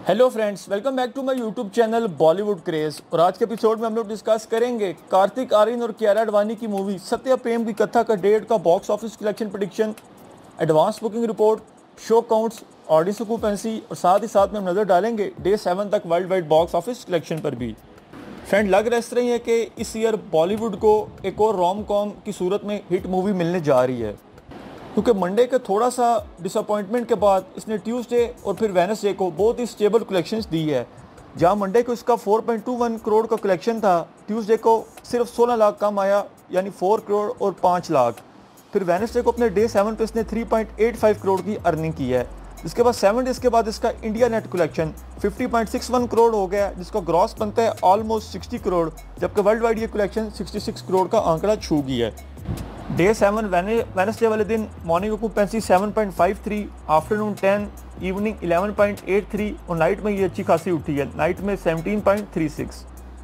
Hello friends, welcome back to my YouTube channel Bollywood craze. और आज के episode में हम लोग डिस्कस करेंगे कार्तिक आर्यन और कियारा आडवाणी की मूवी सत्या प्रेम की कथा का डेट का box office collection prediction, advance booking report, show counts, audience occupancy और साथ ही साथ में हम नज़र डालेंगे डे 7 तक world wide box office collection पर भी। फ्रेंड, लग रहा इस तरह है कि इस ईयर बॉलीवुड को एक और रोम कॉम की सूरत में हिट मूवी मिलने जा रही है, क्योंकि मंडे के थोड़ा सा डिसअपॉइंटमेंट के बाद इसने ट्यूसडे और फिर वेडनेसडे को बहुत ही स्टेबल कलेक्शंस दी है। जहां मंडे को इसका 4.21 करोड़ का कलेक्शन था, ट्यूसडे को सिर्फ 16 लाख कम आया, यानी 4 करोड़ और 5 लाख। फिर वेडनेसडे को अपने डे 7 पे इसने 3.85 करोड़ की अर्निंग की है। इसके बाद 7 डेज़ के बाद इसका इंडिया नेट कलेक्शन 50.61 करोड़ हो गया, जिसका ग्रॉस बनता है ऑलमोस्ट 60 करोड़, जबकि वर्ल्ड वाइड ये कलेक्शन 66 करोड़ का आंकड़ा छू गई है। डे 7 वेडनेसडे वाले दिन मॉर्निंग ऑक्यूपेंसी 7.53, आफ्टरनून 10, इवनिंग 11.83 और नाइट में ये अच्छी खासी उठी है, नाइट में 17.36।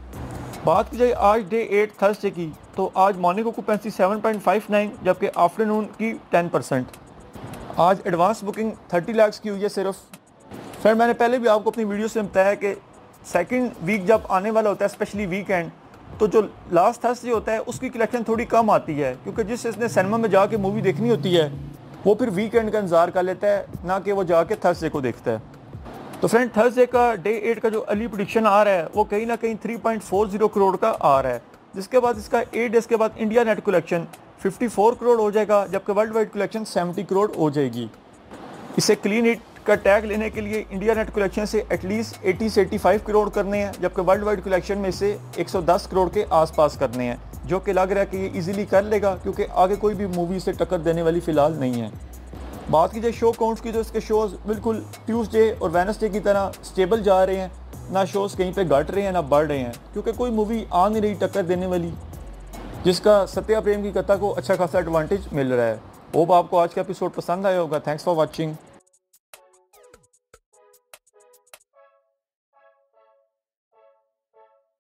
बात की जाए आज डे 8 थर्सडे की, तो आज मॉर्निंग ऑक्यूपेंसी 7.59, जबकि आफ्टरनून की 10%। आज एडवांस बुकिंग 30 लाख की हुई है सिर्फ। फिर मैंने पहले भी आपको अपनी वीडियो से बताया कि सेकंड वीक जब आने वाला होता है, स्पेशली वीकेंड, तो जो लास्ट थर्सडे होता है उसकी कलेक्शन थोड़ी कम आती है, क्योंकि जिस इसने सिनेमा में जाके मूवी देखनी होती है वो फिर वीकेंड का इंतजार कर लेता है, ना कि वो जाके थर्सडे को देखता है। तो फ्रेंड, थर्सडे का डे 8 का जो अर्ली प्रेडिक्शन आ रहा है वो कहीं ना कहीं 3.40 करोड़ का आ रहा है, जिसके बाद इसका 8 डेज़ के बाद इंडिया नेट कलेक्शन 54 करोड़ हो जाएगा, जबकि वर्ल्ड वाइड कलेक्शन 70 करोड़ हो जाएगी। इसे क्लीन हिट का टैग लेने के लिए इंडिया नेट कलेक्शन से एटलीस्ट 80 से 85 करोड़ करने हैं, जबकि वर्ल्ड वाइड कलेक्शन में से 110 करोड़ के आसपास करने हैं, जो कि लग रहा है कि ये इजीली कर लेगा, क्योंकि आगे कोई भी मूवी से टक्कर देने वाली फ़िलहाल नहीं है। बात की जाए शो काउंट्स की, तो इसके शोज़ बिल्कुल ट्यूसडे और वेडनेसडे की तरह स्टेबल जा रहे हैं, ना शोज़ कहीं पर घट रहे हैं ना बढ़ रहे हैं, क्योंकि कोई मूवी आ नहीं रही टक्कर देने वाली जिसका सत्या प्रेम की कथा को अच्छा खासा एडवांटेज मिल रहा है। होप आपको आज का एपिसोड पसंद आया होगा। Thanks for watching.